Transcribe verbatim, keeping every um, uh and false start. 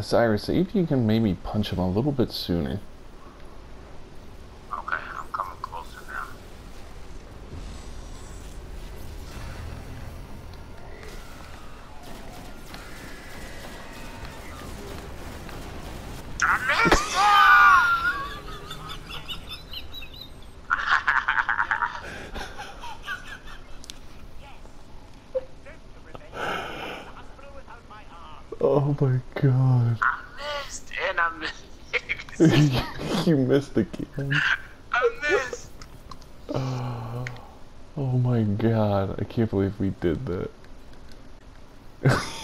Cyrus, see if you can maybe punch him a little bit sooner. Okay, I'm coming closer now. I missed Oh my god. I missed, and I missed. You missed again. I missed. Oh my god, I can't believe we did that.